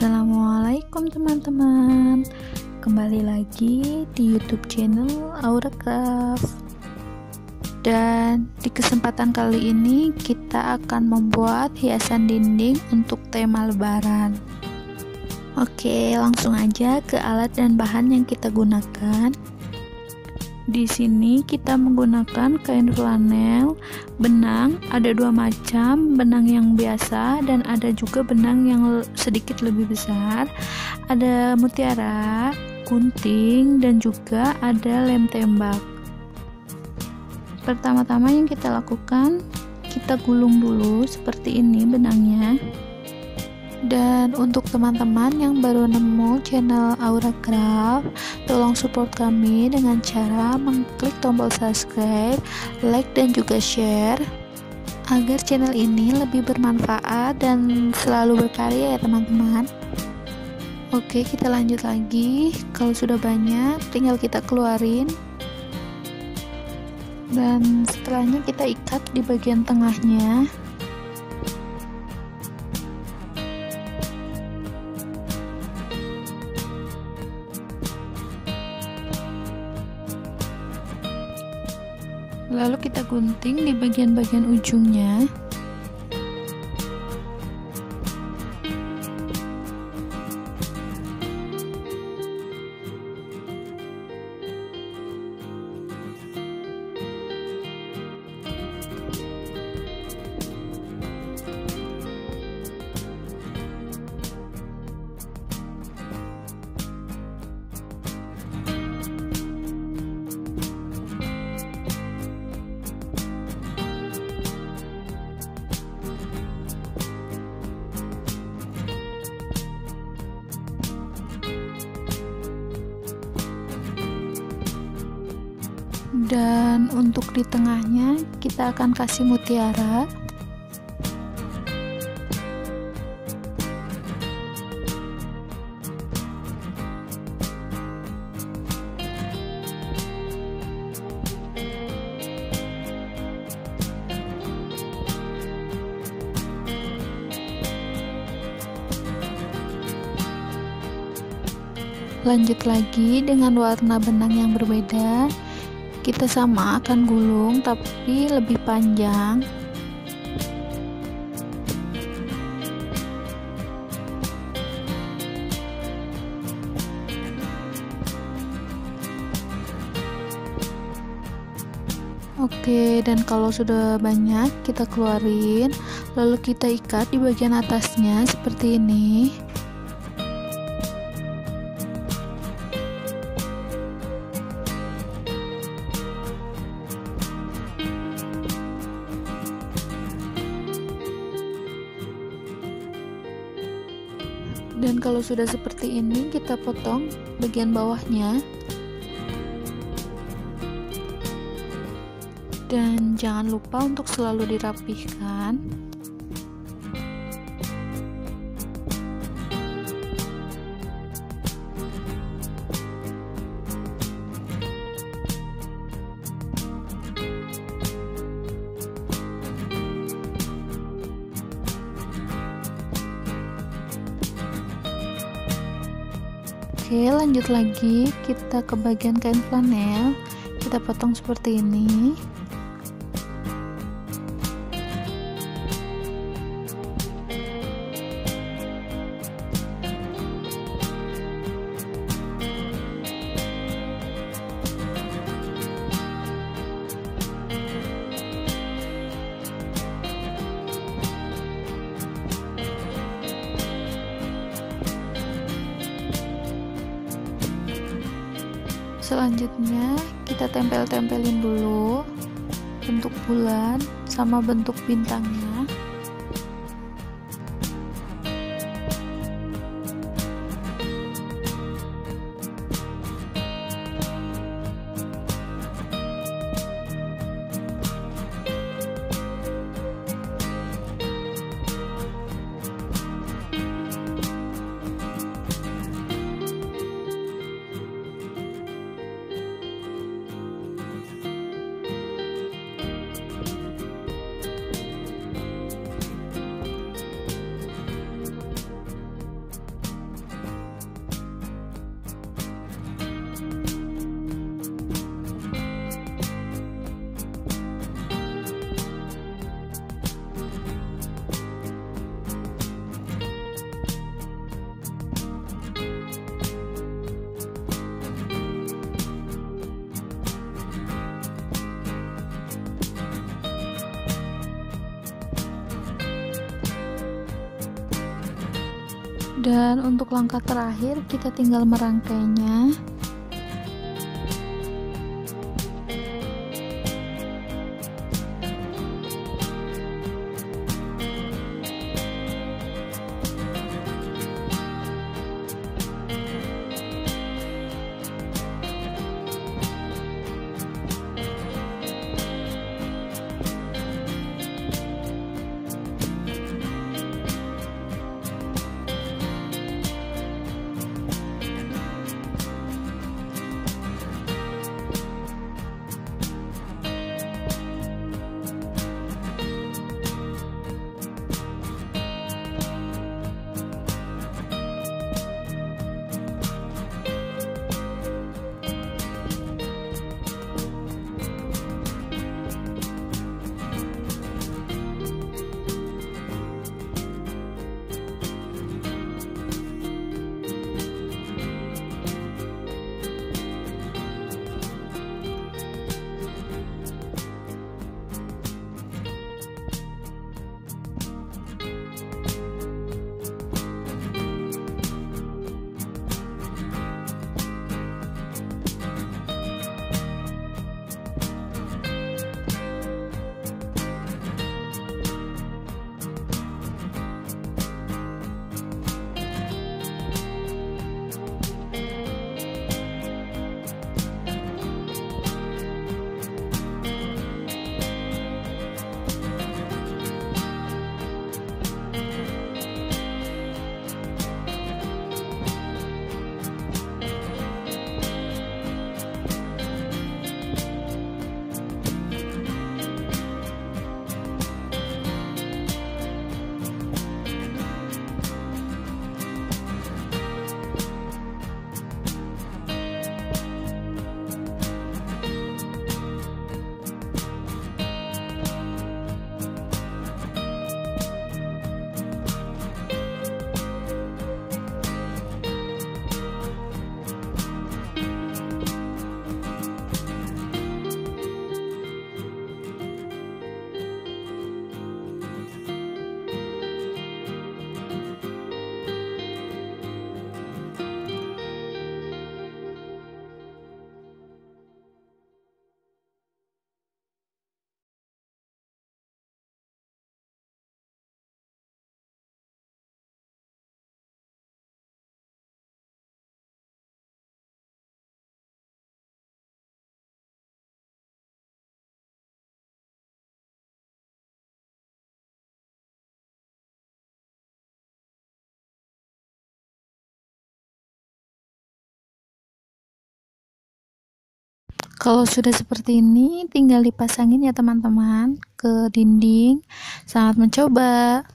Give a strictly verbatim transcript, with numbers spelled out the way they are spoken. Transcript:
Assalamualaikum teman-teman, kembali lagi di YouTube channel Aura Craft. Dan di kesempatan kali ini kita akan membuat hiasan dinding untuk tema lebaran. Oke, langsung aja ke alat dan bahan yang kita gunakan. Di sini kita menggunakan kain flanel, benang, ada dua macam, benang yang biasa dan ada juga benang yang sedikit lebih besar, ada mutiara, gunting, dan juga ada lem tembak. Pertama-tama yang kita lakukan, kita gulung dulu seperti ini benangnya. Dan untuk teman-teman yang baru nemu channel Aura Craft, tolong support kami dengan cara mengklik tombol subscribe, like, dan juga share agar channel ini lebih bermanfaat dan selalu berkarya ya teman-teman. Oke, kita lanjut lagi. Kalau sudah banyak, tinggal kita keluarin. Dan setelahnya kita ikat di bagian tengahnya. Lalu kita gunting di bagian-bagian ujungnya. Dan untuk di tengahnya kita akan kasih mutiara. Lanjut lagi dengan warna benang yang berbeda. Kita sama akan gulung tapi lebih panjang. Oke, dan kalau sudah banyak kita keluarin, lalu kita ikat di bagian atasnya seperti ini. Dan kalau sudah seperti ini, kita potong bagian bawahnya. Dan jangan lupa untuk selalu dirapihkan. Oke, lanjut lagi kita ke bagian kain flanel. Kita potong seperti ini. Selanjutnya kita tempel-tempelin dulu bentuk bulan sama bentuk bintangnya. Dan untuk langkah terakhir kita tinggal merangkainya. Kalau sudah seperti ini, tinggal dipasangin ya teman-teman ke dinding. Selamat mencoba.